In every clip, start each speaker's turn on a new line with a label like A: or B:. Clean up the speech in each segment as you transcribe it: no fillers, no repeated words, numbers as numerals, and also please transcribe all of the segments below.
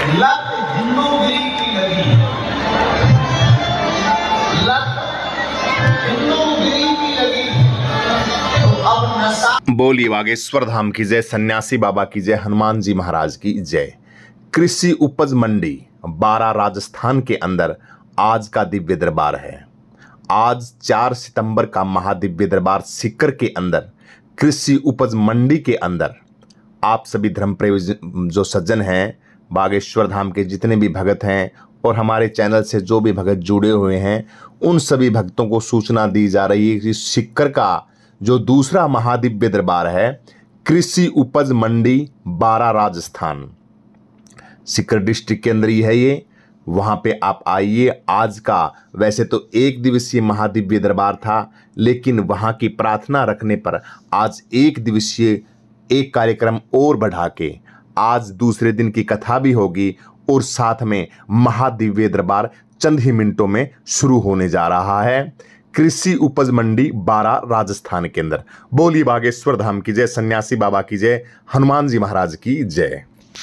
A: लत हिंदूगिरी की लगी, लत हिंदूगिरी की लगी, तो अब नशा।
B: बोलिए बागेश्वर धाम की जय, सन्यासी बाबा की जय, हनुमान जी महाराज की जय। कृषि उपज मंडी बारा राजस्थान के अंदर आज का दिव्य दरबार है। आज 4 सितंबर का महादिव्य दरबार सीकर के अंदर कृषि उपज मंडी के अंदर आप सभी धर्म प्रेमी जो सज्जन हैं, बागेश्वर धाम के जितने भी भगत हैं और हमारे चैनल से जो भी भगत जुड़े हुए हैं, उन सभी भक्तों को सूचना दी जा रही है कि सीकर का जो दूसरा महादिव्य दरबार है कृषि उपज मंडी बारा राजस्थान, सीकर डिस्ट्रिक्ट के अंदर ही है ये। वहाँ पे आप आइए। आज का वैसे तो 1 दिवसीय महादिव्य दरबार था, लेकिन वहाँ की प्रार्थना रखने पर आज 1 दिवसीय एक कार्यक्रम और बढ़ा के आज दूसरे दिन की कथा भी होगी और साथ में महादिव्य दरबार चंद ही मिनटों में शुरू होने जा रहा है। कृषि उपज मंडी बारा राजस्थान के अंदर। बोली बागेश्वर धाम की जय, सन्यासी बाबा की जय, हनुमान जी महाराज की जय।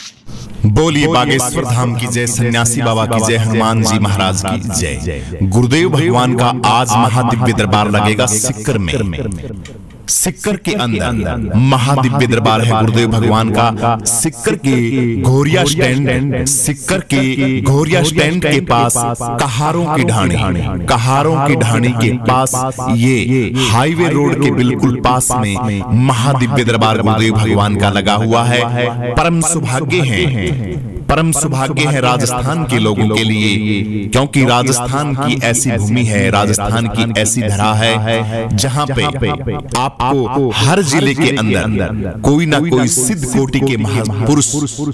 C: बोलिए बागेश्वर धाम की जय, सन्यासी बाबा की जय, हनुमान जी महाराज की जय। गुरुदेव भगवान का आज महादिव्य दरबार लगेगा सीकर में। सीकर के अंदर महादिव्य दरबार है गुरुदेव भगवान का। सीकर के घोरिया स्टैंड, सीकर के घोरिया स्टैंड के पास कहारों की ढाणी, कहारों की ढाणी के पास ये हाईवे रोड के बिल्कुल पास में महादिव्य दरबार गुरुदेव भगवान का लगा हुआ है। परम सौभाग्य है, परम सौभाग्य है राजस्थान के लोगों के लिए, क्योंकि राजस्थान की ऐसी भूमि है, राजस्थान की ऐसी धरा है जहां पे आपको हर जिले के अंदर कोई ना कोई सिद्ध कोटि के महापुरुष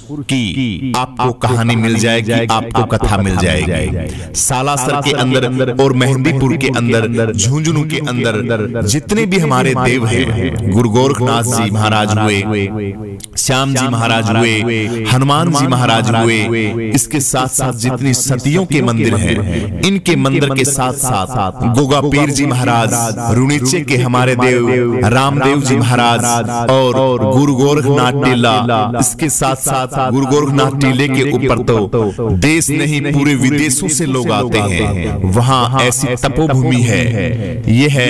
C: की आपको कहानी मिल जाएगी, आपको कथा मिल जाएगी। सालासर के अंदर और मेहंदीपुर के अंदर, झुंझुनू के अंदर जितने भी हमारे देव हैं, गुरु गोरखनाथ जी महाराज हुए, श्याम जी महाराज हुए, हनुमान जी महाराज हुए, इसके साथ साथ जितनी सतियों के मंदिर हैं, इनके मंदिर के साथ साथ गोगा पीर जी महाराज, रुणीचे के हमारे देव रामदेव जी महाराज और गुरु गोरखनाथ टीला, इसके साथ साथ गुरु गोरखनाथ टीले के ऊपर तो देश नहीं पूरे विदेशों से लोग आते हैं। वहां ऐसी तपोभूमि है, ये है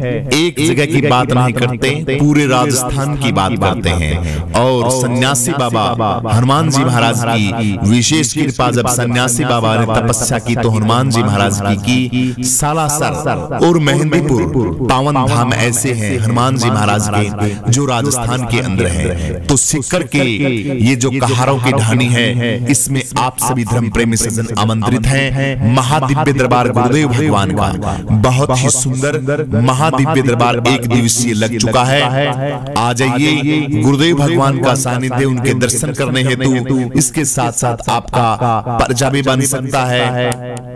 C: एक जगह की बात नहीं करते, पूरे राजस्थान की बात करते हैं। और सन्यासी बाबा हनुमान जी महाराज की विशेष कृपा, जब सन्यासी बाबा ने तपस्या की तो हनुमान जी महाराज की सालासर और मेहंदीपुर पावन धाम ऐसे हैं हनुमान जी महाराज के जो राजस्थान के अंदर है। तो सीकर के ये जो कहारों की ढाणी है, इसमें आप सभी धर्म प्रेमी सज्जन आमंत्रित हैं। महादिव्य दरबार गुरुदेव भगवान का बहुत ही सुंदर महादिव्य दरबार 1 दिवसीय लग चुका है। आ जाइए, गुरुदेव भगवान का सानिध्य, उनके दर्शन करने हेतु इसके साथ साथ आपका पर्चा भी बन सकता है,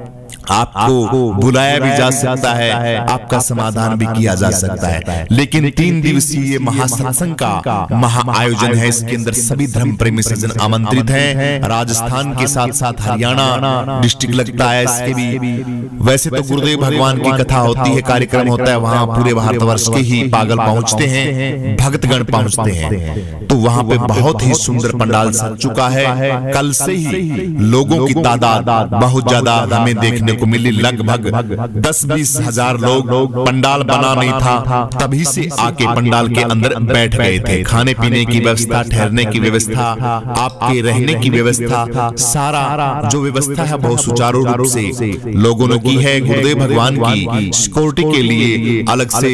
C: आपको बुलाया भी जा सकता है, आपका समाधान भी किया जा सकता है। लेकिन 3 दिवसीय महासत्संग का महा आयोजन है, इसके अंदर सभी धर्म प्रेमी सज्जन आमंत्रित हैं। राजस्थान के साथ साथ हरियाणा डिस्ट्रिक्ट लगता है इसके भी। वैसे तो गुरुदेव भगवान की कथा होती है, कार्यक्रम होता है, वहां पूरे भारतवर्ष के ही पागल पहुंचते हैं, भक्तगण पहुंचते हैं। तो वहां पे बहुत ही सुंदर पंडाल सज चुका है। कल से ही लोगों की तादाद बहुत ज्यादा हमें देखने को मिली, लगभग 10-20 हजार लोग। पंडाल बना नहीं था, तभी से आके पंडाल के अंदर बैठ गए थे। खाने पीने की व्यवस्था, ठहरने की व्यवस्था, आपके रहने की व्यवस्था, सारा जो व्यवस्था है बहुत सुचारू रूप से लोगों ने की है। गुरुदेव भगवान की सिक्योरिटी के लिए अलग से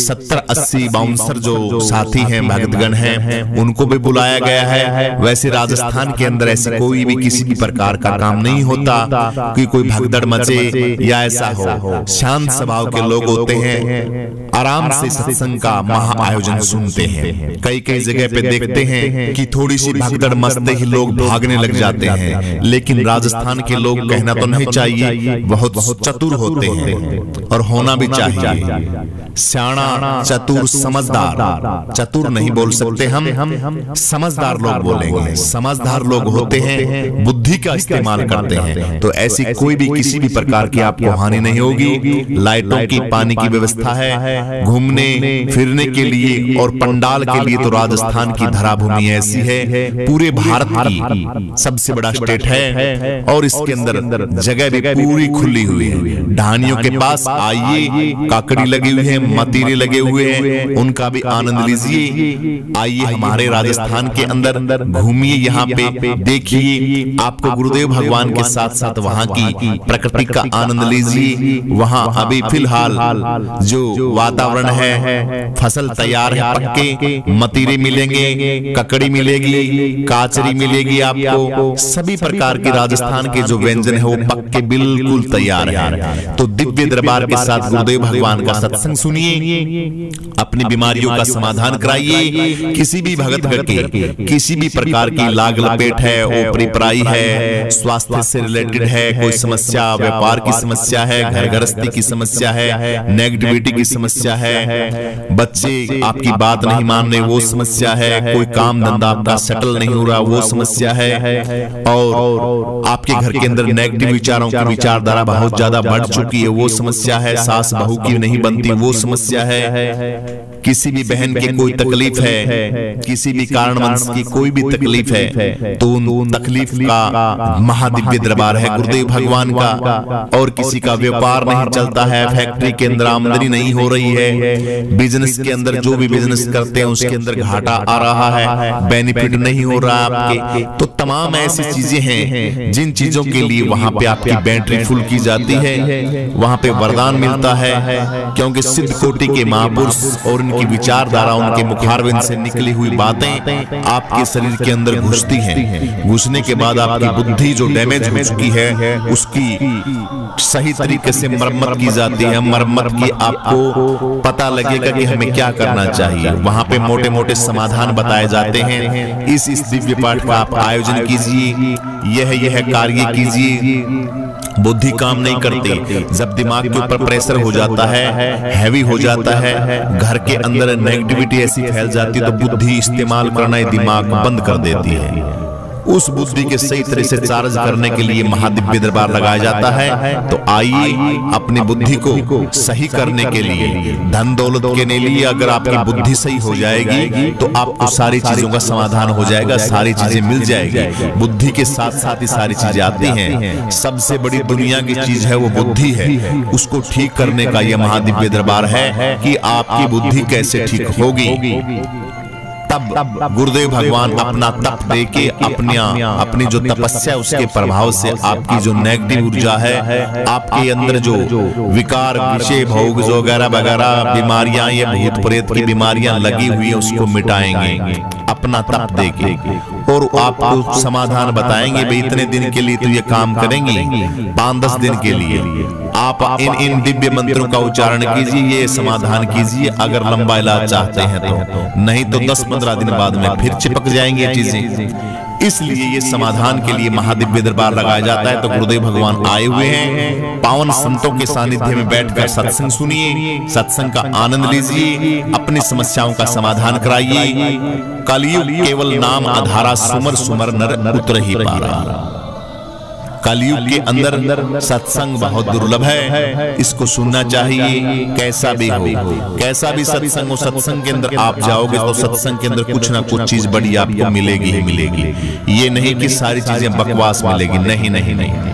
C: 70-80 बाउंसर जो साथी हैं, भक्तगण हैं, उनको भी बुलाया गया है। वैसे राजस्थान के अंदर ऐसी कोई भी किसी भी प्रकार का काम नहीं होता कि कोई भगदड़ मचे या ऐसा हो। शांत स्वभाव के लोग होते हैं, आराम से सत्संग का महा आयोजन सुनते हैं। कई कई जगह पे देखते हैं कि थोड़ी सी भगदड़ मचते ही लोग भागने लग जाते हैं, लेकिन राजस्थान के लोग, कहना तो नहीं चाहिए, बहुत चतुर होते हैं और होना भी चाहिए। सियाना, चतुर, समझदार, चतुर नहीं बोल सकते हम, समझदार लोग बोलेंगे। समझदार लोग होते हैं, बुद्धि का इस्तेमाल करते हैं। तो ऐसी कोई भी किसी किसी भी प्रकार की आपको हानि नहीं होगी। लाइटों की, पानी की व्यवस्था है, घूमने फिरने के लिए और पंडाल के लिए तो राजस्थान की धराभूमि ऐसी है, पूरे भारत की सबसे बड़ा स्टेट है और इसके अंदर जगह भी पूरी खुली हुई है। ढानियों के पास आइए, काकड़ी लगी हुई है, मतीरे लगे हुए हैं, उनका भी आनंद लीजिए। आइए हमारे राजस्थान के अंदर घूमिए, यहाँ पे देखिए, आपको गुरुदेव भगवान के साथ साथ वहाँ की प्रकृति का आनंद लीजिए। वहाँ अभी फिलहाल जो वातावरण है, फसल तैयार है, पक्के मतीरे मिलेंगे, ककड़ी मिलेगी, काचरी मिलेगी, आपको सभी प्रकार के राजस्थान के जो व्यंजन है वो पक्के बिल्कुल तैयार है। तो दिव्य दरबार के साथ गुरुदेव भगवान का सत्संग सुनिए, अपनी बीमारियों का समाधान कराइए। किसी भी भगत के किसी भी प्रकार की लाग लपेट है, ओपरी पराई है, स्वास्थ्य से रिलेटेड है, कोई समस्या, व्यापार की समस्या है, घर गृहस्थी की समस्या है, नेगेटिविटी की समस्या है, बच्चे आपकी बात नहीं मान रहे वो समस्या है, कोई काम धंधा आपका सेटल नहीं हो रहा वो समस्या है, और आपके घर के अंदर नेगेटिव विचारों की विचारधारा बहुत ज्यादा बढ़ चुकी है वो समस्या है, सास बहू की नहीं बनती वो समस्या है, किसी भी बहन की कोई तकलीफ है, किसी भी कारणवश की कोई भी तकलीफ है, तो उन तकलीफ का महादिव्य दरबार है गुरुदेव भगवान का। और किसी का व्यापार नहीं चलता है, फैक्ट्री के अंदर आमदनी नहीं हो रही है, बिजनेस के अंदर जो भी बिजनेस करते हैं उसके अंदर घाटा आ रहा है, बेनिफिट नहीं हो रहा आपके, तो तमाम ऐसी चीजें हैं जिन चीजों के लिए वहां पे आपकी बैटरी फुल की जाती है, वहां पे वरदान मिलता है, क्योंकि सिद्ध कोटि के महापुरुष और उनकी विचारधारा, उनके मुखारविंद से निकली हुई बातें आपके शरीर के अंदर घुसती हैं। घुसने के बाद आपकी बुद्धि जो डैमेज हो चुकी है उसकी सही तरीके से मरम्मत की जाती है। मरम्मत की आपको पता लगेगा कि हमें क्या करना चाहिए। वहां पे मोटे मोटे समाधान बताए जाते हैं। इस दिव्य पाठ का आप आयोजन कीजिए, यह कार्य कीजिए। बुद्धि काम नहीं करती, जब दिमाग के ऊपर प्रेशर हो जाता है, हैवी हो जाता है, घर के अंदर नेगेटिविटी ऐसी फैल जाती है, तो बुद्धि इस्तेमाल करना दिमाग बंद कर देती है। उस बुद्धि के सही तरह से चार्ज करने के लिए महादिव्य दरबार लगाया जाता है। तो आइए अपनी बुद्धि को सही करने के लिए, धन दौलत के लिए अगर आपकी बुद्धि सही हो जाएगी तो आपको सारी चीजों का समाधान हो जाएगा, सारी चीजें मिल जाएगी। बुद्धि के साथ साथ ही सारी चीजें आती हैं। सबसे बड़ी दुनिया की चीज है वो बुद्धि है, उसको ठीक करने का यह महादिव्य दरबार है कि आपकी बुद्धि कैसे ठीक होगी। तब गुरुदेव भगवान अपना तप देके अपनी जो तपस्या उसके प्रभाव से आपकी जो नेगेटिव ऊर्जा है, आपके अंदर जो विकार, विषय भोग वगैरह वगैरह बीमारियां, ये भूत प्रेत की बीमारियां लगी हुई है, उसको मिटाएंगे अपना तप देके, और आपको समाधान बताएंगे। भाई इतने दिन के लिए तो ये काम करेंगे, 5-10 दिन के लिए आप इन दिव्य मंत्रों का उच्चारण कीजिए, ये समाधान कीजिए। अगर लंबा इलाज चाहते हैं तो, नहीं तो 10-15 दिन बाद में फिर चिपक जाएंगे चीजें। इसलिए ये समाधान के लिए महादिव्य दरबार लगाया जाता है। तो गुरुदेव भगवान आए हुए हैं, पावन संतों के सानिध्य में बैठकर सत्संग सुनिए, सत्संग का आनंद लीजिए, अपनी समस्याओं का समाधान कराइए। कलयुग केवल नाम आधारा, सुमर सुमर नर उतर ही पारा। कलयुग के अंदर सत्संग बहुत दुर्लभ है, इसको सुनना चाहिए। कैसा भी हो, कैसा भी सत्संग हो, सत्संग के अंदर आप जाओगे तो सत्संग के अंदर कुछ ना कुछ चीज बड़ी आपको मिलेगी ही मिलेगी। ये नहीं कि सारी चीजें बकवास मिलेगी, नहीं नहीं नहीं।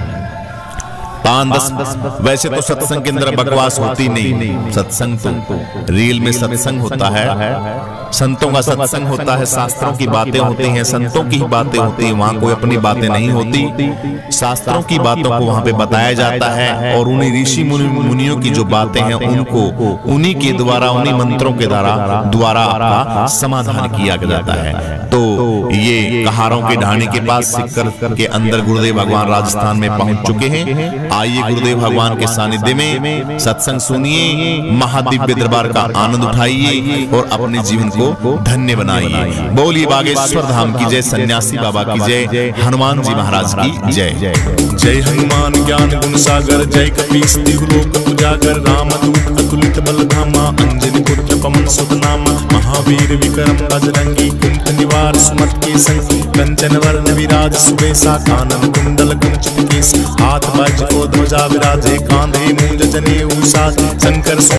C: 5-10 वैसे तो सत्संग के अंदर बकवास होती नहीं, सत्संग तो रियल में सत्संग होता है। संतों का सत्संग होता है, शास्त्रों की बातें होती हैं, संतों की बातें होती हैं, वहां कोई अपनी बातें नहीं होती। शास्त्रों की बातों को वहां पे बताया जाता है, और उन्हीं ऋषि मुनियों की जो बातें हैं उनको उन्हीं के द्वारा, उन्हीं मंत्रों के द्वारा आपका समाधान किया जाता है। तो ये कहारों के ढाणी के पास सिक्कर के अंदर गुरुदेव भगवान राजस्थान में पहुंच चुके हैं। आइए गुरुदेव भगवान के सानिध्य में सत्संग सुनिए, महादिव्य दरबार का आनंद उठाइए और अपने जीवन को धन्य बनाइए। बोलिए बागेश्वर धाम की जय, सन्यासी बाबा की जय, हनुमान जी महाराज की जय।
D: जय हनुमान ज्ञान गुण सागर, जय कपीस तिहुलोक उजागर, रामदूत अतुलित बल धामा, अंजनी पुत्र पवन सुत नामा, महावीर विक्रम बजरंगी, कुंठ निवार सुमत के संग कंचन वर्ण विराज सुबेसा कानन कुंडल कुंचित केस हाथ वज्र को ध्वजा विराजे कांधे मूंज जनेऊ साज शंकर